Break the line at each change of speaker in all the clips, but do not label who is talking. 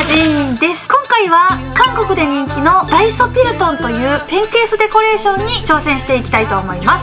ジーンです。今回は韓国で人気のダイソピルトンというペンケースデコレーションに挑戦していきたいと思います。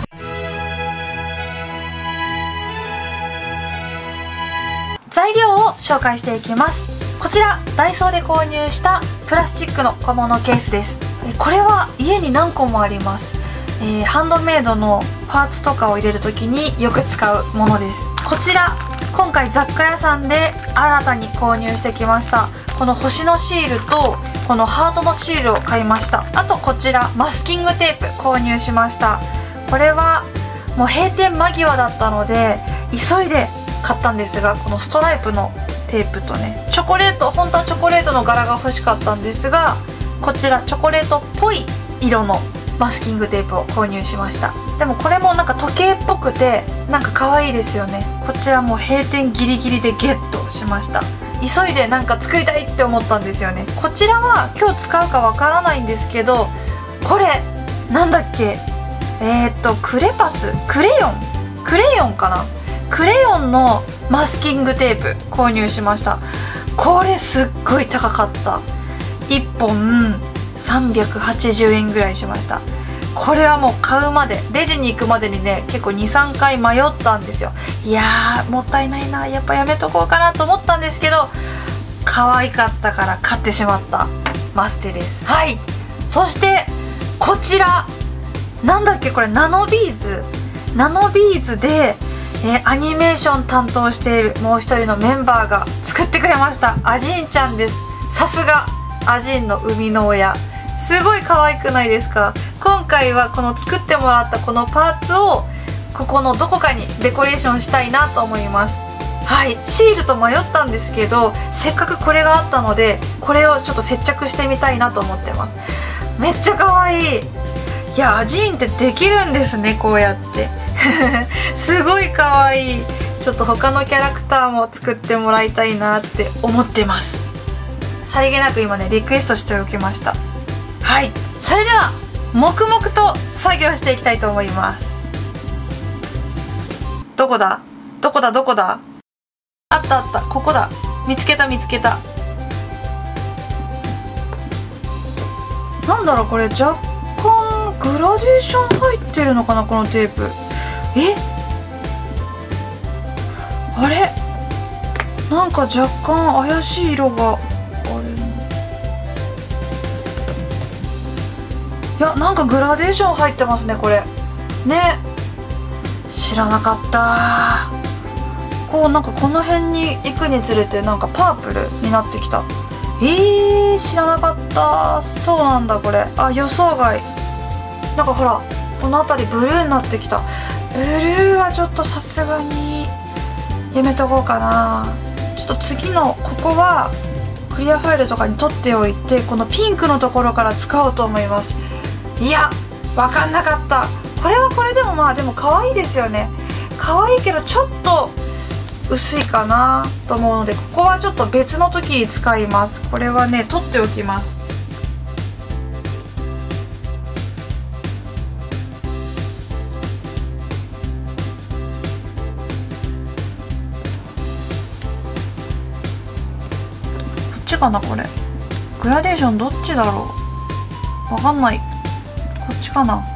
材料を紹介していきます。こちらダイソーで購入したプラスチックの小物ケースです。これは家に何個もあります。ハンドメイドのパーツとかを入れる時によく使うものです。こちら今回雑貨屋さんで新たに購入してきました。この星のシールとこのハートのシールを買いました。あとこちらマスキングテープ購入しました。これはもう閉店間際だったので急いで買ったんですが、このストライプのテープとね、チョコレート、本当はチョコレートの柄が欲しかったんですが、こちらチョコレートっぽい色のマスキングテープを購入しました。でもこれもなんか時計っぽくてなんか可愛いですよね。こちらも閉店ギリギリでゲットしました。急いでなんか作りたいって思ったんですよね。こちらは今日使うかわからないんですけど、これなんだっけ、クレパス、クレヨンかな、クレヨンのマスキングテープ購入しました。これすっごい高かった。1本380円ぐらいしました。これはもう買うまで、レジに行くまでにね結構 2,3 回迷ったんですよ。いやーもったいないな、やっぱやめとこうかなと思ったんですけど、可愛かったから買ってしまったマステです。はい、そしてこちらなんだっけ、これナノビーズでアニメーション担当しているもう一人のメンバーが作ってくれました。アジンちゃんです。さすがアジンの生みの親、すごい可愛くないですか。今回はこの作ってもらったこのパーツをここのどこかにデコレーションしたいなと思います。はい、シールと迷ったんですけど、せっかくこれがあったのでこれをちょっと接着してみたいなと思ってます。めっちゃ可愛い。いや、アジーンってできるんですね、こうやってすごい可愛い。ちょっと他のキャラクターも作ってもらいたいなって思ってます。さりげなく今ねリクエストしておきました。はい、それでは黙々と作業していきたいと思います。どこだどこだどこだ、あったあった、ここだ、見つけた。なんだろう、これ若干グラデーション入ってるのかな、このテープ。あれなんか若干怪しい色がある。いや、なんかグラデーション入ってますね、これね。知らなかった。こうなんかこの辺に行くにつれてなんかパープルになってきた。知らなかった。そうなんだこれ。あ、予想外。なんかほらこの辺りブルーになってきた。ブルーはちょっとさすがにやめとこうかな。ちょっと次のここはクリアファイルとかに取っておいて、このピンクのところから使おうと思います。いや、分かんなかった。これはこれでもまあでも可愛いですよね。可愛いけどちょっと薄いかなと思うので、ここはちょっと別の時に使います。これはね取っておきます。こっちかな、これグラデーションどっちだろう、わかんない。こっちかな。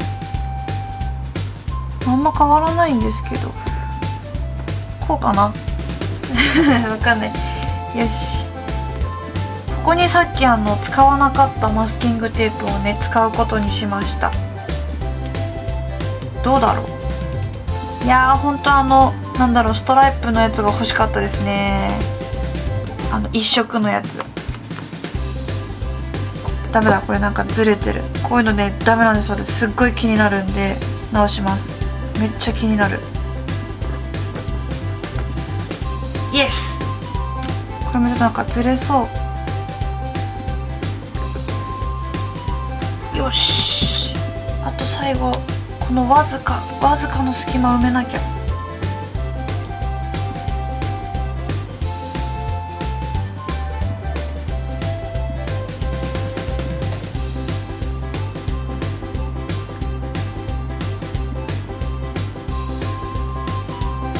あんま変わらないんですけど、こうかなわかんない。よし、ここにさっき使わなかったマスキングテープをね使うことにしました。どうだろう。いやー、ほんとなんだろう、ストライプのやつが欲しかったですね。一色のやつ。ダメだ、これなんかずれてる。こういうのねダメなんです。私すっごい気になるんで直します。めっちゃ気になる。イエス。これもちょっとなんかずれそう。よし、あと最後このわずかの隙間埋めなきゃ。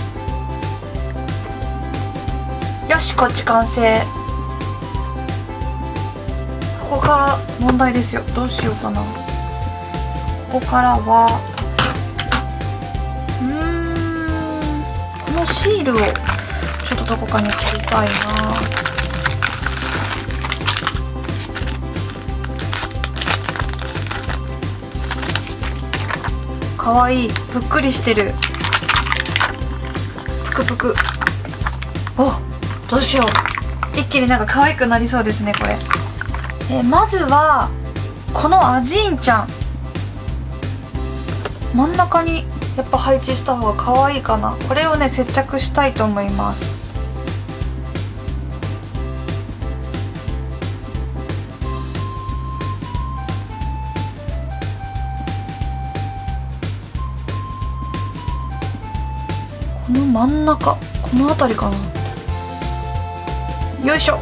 よし、こっち完成。 こから問題ですよ。どうしようかな。ここからはこのシールをちょっとどこかに貼りたいな。かわいい。ぷっくりしてる。ぷくぷく。お、どうしよう。一気になんか可愛くなりそうですねこれ。まずはこのアジーンちゃん、真ん中にやっぱ配置した方が可愛いかな。これをね接着したいと思います。この真ん中、この辺りかな。よいしょ。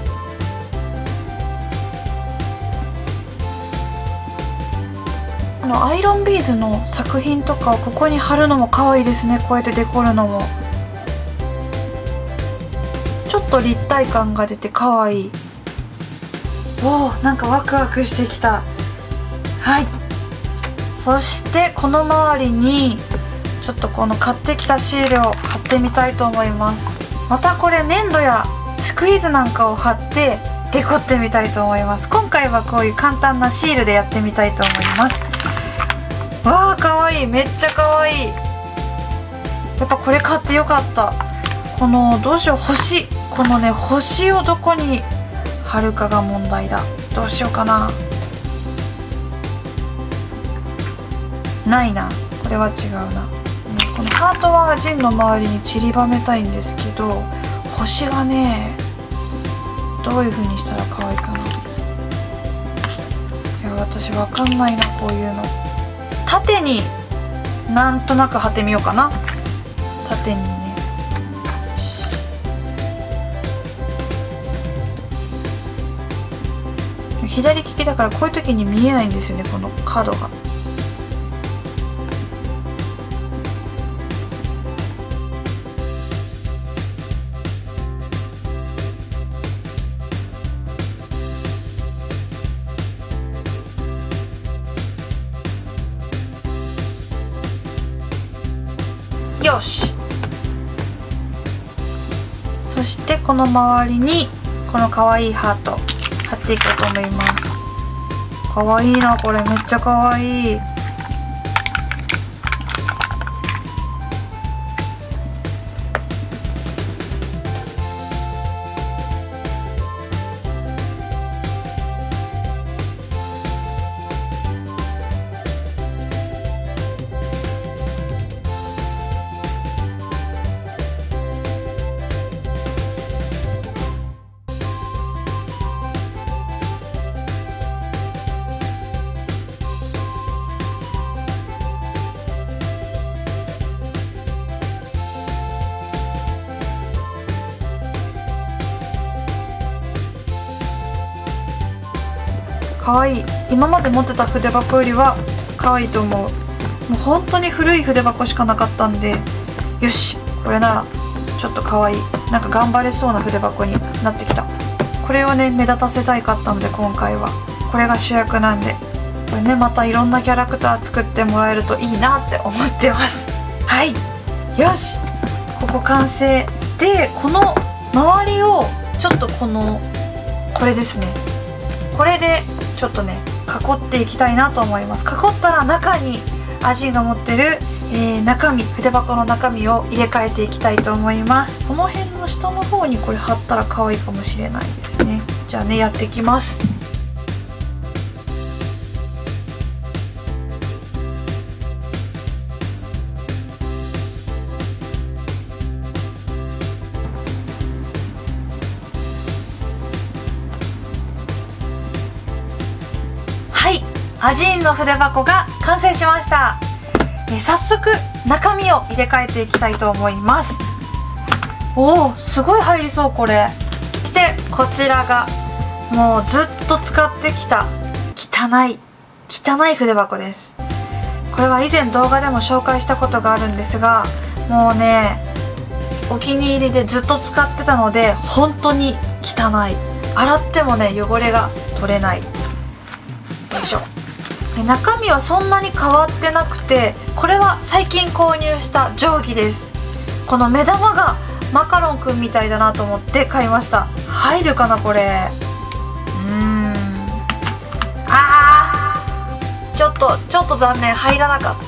アイロンビーズの作品とかをここに貼るのも可愛いですね。こうやってデコるのもちょっと立体感が出て可愛い。おー、なんかワクワクしてきた。はい、そしてこの周りにちょっとこの買ってきたシールを貼ってみたいと思います。またこれ粘土やスクイーズなんかを貼ってデコってみたいと思います。今回はこういう簡単なシールでやってみたいと思います。わあ、かわいい。めっちゃかわいい。やっぱこれ買ってよかった。このどうしよう、星、このね星をどこに貼るかが問題だ。どうしようかな。ないな、これは違うな。このハートはジンの周りに散りばめたいんですけど、星がねどういう風にしたら可愛いかな。いや、私わかんないな、こういうの。縦になんとなく貼ってみようかな。縦にね。左利きだからこういう時に見えないんですよね、この角が。よし。そしてこの周りにこの可愛いハート貼っていこうと思います。可愛いな、これめっちゃ可愛い。可愛い。今まで持ってた筆箱よりは可愛いと思う。もう本当に古い筆箱しかなかったんで、よし、これならちょっと可愛い、なんか頑張れそうな筆箱になってきた。これをね目立たせたいかったので、今回はこれが主役なんで、これねまたいろんなキャラクター作ってもらえるといいなって思ってます。はい、よし、ここ完成で、この周りをちょっとこれですね、これでちょっとね囲っていきたいなと思います。囲ったら中にアジーが持ってる、中身、筆箱の中身を入れ替えていきたいと思います。この辺の下の方にこれ貼ったら可愛いかもしれないですね。じゃあね、やっていきます。はい、アジーンの筆箱が完成しました。早速中身を入れ替えていきたいと思います。おお、すごい入りそう、これ。そしてこちらがもうずっと使ってきた汚い筆箱です。これは以前動画でも紹介したことがあるんですが、もうねお気に入りでずっと使ってたので、本当に汚い。洗ってもね汚れが取れない。 よいしょ。で中身はそんなに変わってなくて、これは最近購入した定規です。この目玉がマカロンくんみたいだなと思って買いました。入るかなこれ。ちょっと残念、入らなかった。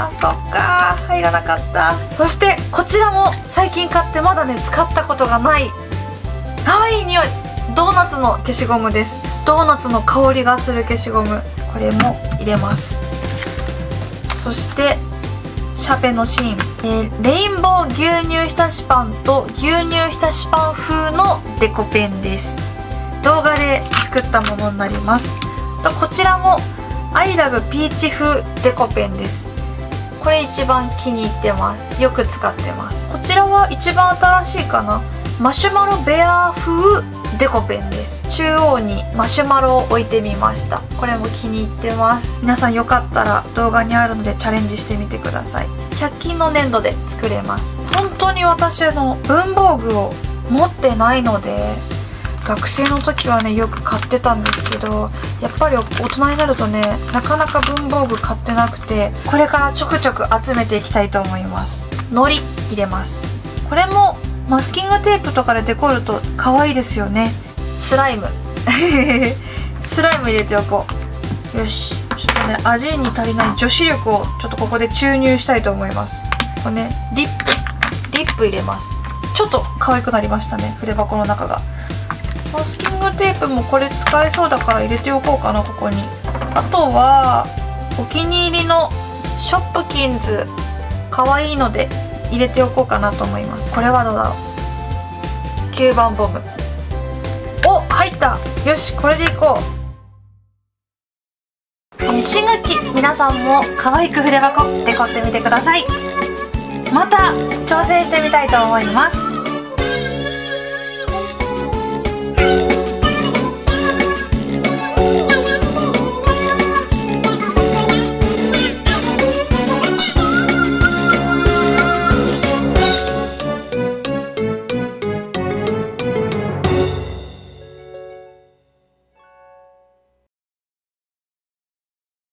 そっか、入らなかった。そしてこちらも最近買ってまだね使ったことがない可愛い匂い、ドーナツの消しゴムです。ドーナツの香りがする消しゴム、これも入れます。そしてシャペのシーン、レインボー牛乳浸しパンと牛乳浸しパン風のデコペンです。動画で作ったものになります。とこちらもアイラブピーチ風デコペンです。これ一番気に入ってます。よく使ってます。こちらは一番新しいかな、マシュマロベア風デコペンです。中央にマシュマロを置いてみました。これも気に入ってます。皆さんよかったら動画にあるのでチャレンジしてみてください。100均の粘土で作れます。本当に私文房具を持ってないので、学生の時はねよく買ってたんですけど、やっぱり大人になるとねなかなか文房具買ってなくて、これからちょくちょく集めていきたいと思います。糊入れます。これもマスキングテープとかでデコると可愛いですよね。スライムスライム入れておこう。よし、ちょっとね味に足りない女子力をちょっとここで注入したいと思います。これねリップ入れます。ちょっと可愛くなりましたね、筆箱の中が。マスキングテープもこれ使えそうだから入れておこうかな、ここに。あとはお気に入りのショップキンズ、可愛いので入れておこうかなと思います。これはどうだろう。9番ボム。お、入った。よし、これでいこう。新学期皆さんも可愛く筆箱デコってみてください。また挑戦してみたいと思います。